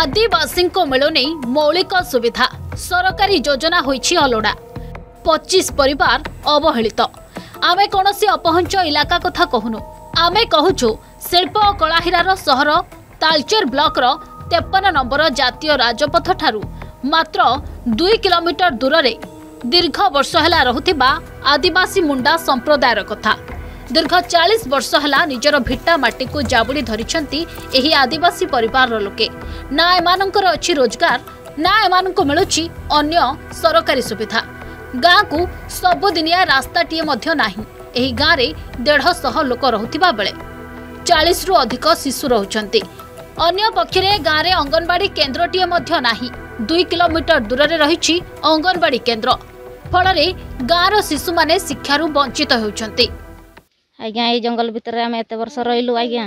आदिवासी मिलुनी मौलिक सुविधा सरकारी योजना होइछि अलोड़ा 25 परिवार अवहेलित। आमे कोनोसी अपहंच इलाका कथा कहूनु, आमे कहूछु शिल्प और कलाहीरार सहर तालचेर ब्लॉकर 53 नंबर जातीय राजपथ ठारू मात्र 2 किलोमीटर दूर रे दीर्घ वर्ष हला रहुथिबा आदिवासी मुंडा संप्रदायर कथा। दीर्घ 40 वर्ष हला निजर भिट्टा माटी को जाबुड़ी धरिछंती एही आदिवासी परिवार लोके। ना एमानंकर अछि रोजगार, ना एमानंको मिलुछि अन्य सरकारी सुविधा। गाँ को सबुदिनिया रास्ताटीए मध्य नाही। एही गाँ रे 150 लोक रहुथिबा बेले 40 रु अधिक शिशु रहुछंती। अन्य पक्षरे गाँ रे अंगनवाड़ी केन्द्रटीए मध्य नाही। 2 किलोमीटर दूर रे रहिछि अंगनवाड़ी केन्द्र। फलरे गाँर शिशु माने शिक्षारु वंचित होउछंती। आज्ञा ये जंगल भितर आम एत वर्ष रही आज्ञा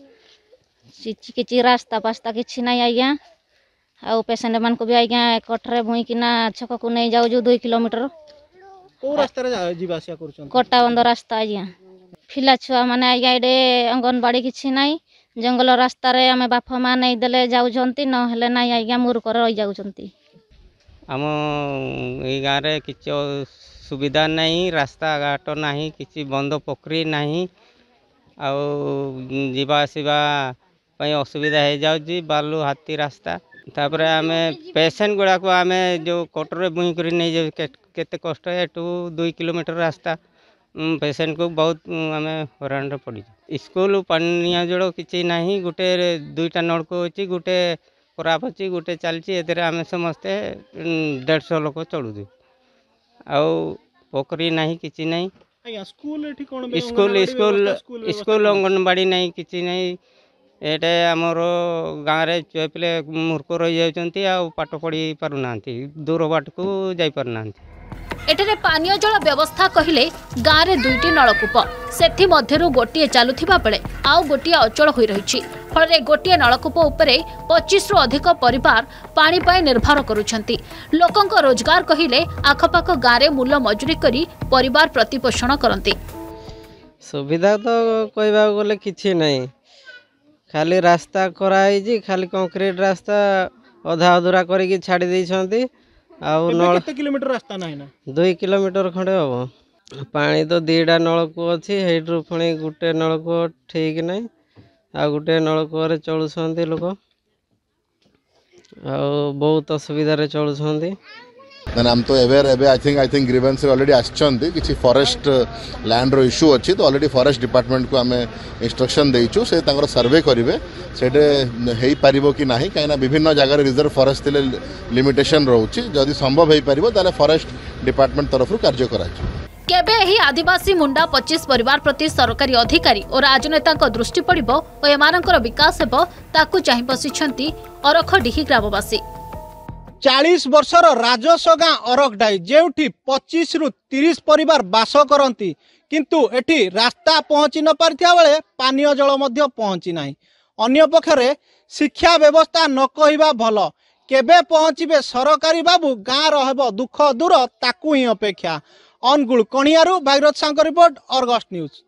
कि रास्ता पास्ता कि ना आज्ञा आउ पेसेंट मान को भी आज्ञा कठरे भूई किना छक को नहीं जाऊ 2 किलोमीटर कटा बंद रास्ता आज्ञा फिला छुआ माने आज्ञा एडे अंगनवाड़ी कि ना जंगल रास्ता रे आम बाप माँ नहीं देले जाऊँच ना ना आज्ञा मूर्ख रही जाऊँच। आम ये गाँव में किसी सुविधा नहीं, रास्ता घाट नहीं, किसी बंद पोखरी नहीं, आवा असुविधा हो जाऊँगी बालू हाथी रास्ता। तापर आम पेसेंट गुड़ा को आम जो कटर बुई कर नहीं जाऊ केते कष्ट है 2 किलोमीटर रास्ता पेसेंट को बहुत आम हरान पड़ी। स्कूल पानी जल किसी ना गोटे 2टा नलकूप अच्छी गोटे खराब अच्छी गोटे चलती आम समस्ते 150 लोक चलुचु पोखरी नहीं किसी नहीं स्कूल स्कूल स्कूल अंगनवाड़ी नहीं किसी नहीं। एटे आमर गाँव रे छुआ पिले मूर्ख रही जाती पाठ पढ़ी पारना दूर बाट को जाई पारना। एठरे पानीय जल व्यवस्था कहिले गाँव रे 2टी नलकूप सेठी मध्यरु गोटिए चालुथिबा बेले आउ गोटिए अचल होई रहिछि। फलरे गोटिए नलकूप उपरे 25 रु अधिक परिवार पानी पाई निर्भर करुछंती। लोकंक रोजगार कहिले आखपाख गाँव रे मूल मजूरी करी परिवार प्रतिपोषण करंती। सुविधा तो कहबा गले किछि नहीं, खाली रास्ता कराई जी खाली कंक्रीट रास्ता अधा अधूरा करके छाड़ी देइछंती। केते किलोमीटर रास्ता नहीं ना 2 किलोमीटर खंडे हम पानी तो 2टा नलकूप अच्छी हेट्रु पुणी गोटे नलकूप ठीक नहीं आ गोटे नलकूप चलुंट लोक बहुत असुविधा चलुंट। आम तो aware I think grievance already आछंती किछि फॉरेस्ट लैंड रो इश्यू अच्छी तो ऑलरेडी फॉरेस्ट डिपार्टमेंट को आम इंस्ट्रक्शन देइछु से तांकर सर्वे करिवे सेटे हेई परिबो कि नाही काइना विभिन्न जगह रिजर्व फॉरेस्ट तिले लिमिटेशन रहउछि जदि संभव हेई परिबो ताले फॉरेस्ट डिपार्टमेंट तरफ कार्य कराछि। केबे एही आदिवासी मुंडा 25 परिवार प्रति सरकारी अधिकारी और राजनेता दृष्टि पड़िबो और एमानकर विकास हेबो ताकू चाहि बसिछंती अरखडीही ग्रामवासी। 40 वर्षर राजस्व गाँ अरखडाई जेउठी 25 रु 30 परिवार बास करती किंतु एठी रास्ता पहुँची न पारिथिया बेले पानीय जल मध्य पहुँची नाही। अन्य पक्षरे शिक्षा व्यवस्था न कहिबा भल केबे पहुँचबे सरकारी बाबू गाँ रहबो दुख दूर ताकू ही अपेक्षा। अनुगुल कणियारू Bhagirath Sankar report Argus news.